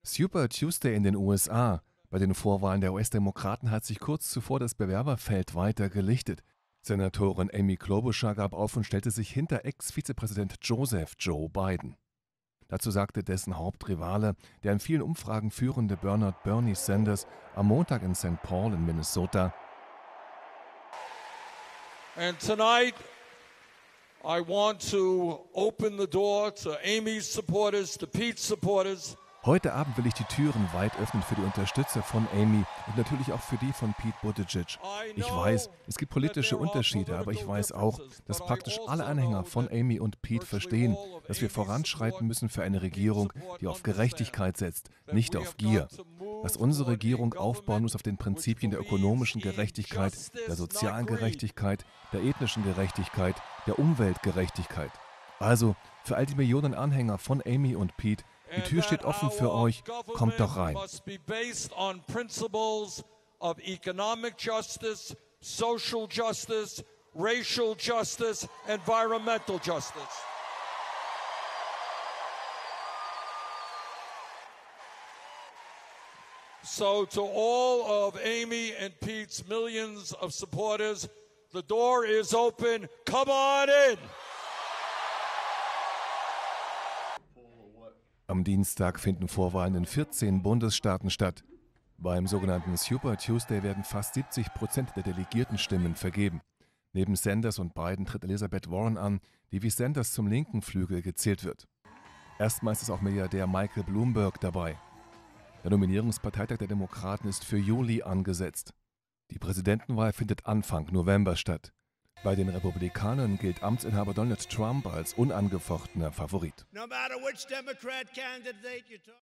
Super Tuesday in den USA. Bei den Vorwahlen der US-Demokraten hat sich kurz zuvor das Bewerberfeld weiter gelichtet. Senatorin Amy Klobuchar gab auf und stellte sich hinter Ex-Vizepräsident Joe Biden. Dazu sagte dessen Hauptrivale, der in vielen Umfragen führende Bernie Sanders, am Montag in St. Paul in Minnesota: And tonight, I want to open the door to Amy's supporters, to Pete's supporters. Heute Abend will ich die Türen weit öffnen für die Unterstützer von Amy und natürlich auch für die von Pete Buttigieg. Ich weiß, es gibt politische Unterschiede, aber ich weiß auch, dass praktisch alle Anhänger von Amy und Pete verstehen, dass wir voranschreiten müssen für eine Regierung, die auf Gerechtigkeit setzt, nicht auf Gier. Dass unsere Regierung aufbauen muss auf den Prinzipien der ökonomischen Gerechtigkeit, der sozialen Gerechtigkeit, der ethnischen Gerechtigkeit, der Umweltgerechtigkeit. Also, für all die Millionen Anhänger von Amy und Pete: die Tür steht offen für euch, kommt doch rein. Economic justice, social justice, racial justice, environmental justice. So to all of Amy and Pete's millions of supporters, the door is open. Come on in. Am Dienstag finden Vorwahlen in 14 Bundesstaaten statt. Beim sogenannten Super Tuesday werden fast 70% der Delegiertenstimmen vergeben. Neben Sanders und Biden tritt Elizabeth Warren an, die wie Sanders zum linken Flügel gezählt wird. Erstmals ist auch Milliardär Michael Bloomberg dabei. Der Nominierungsparteitag der Demokraten ist für Juli angesetzt. Die Präsidentenwahl findet Anfang November statt. Bei den Republikanern gilt Amtsinhaber Donald Trump als unangefochtener Favorit.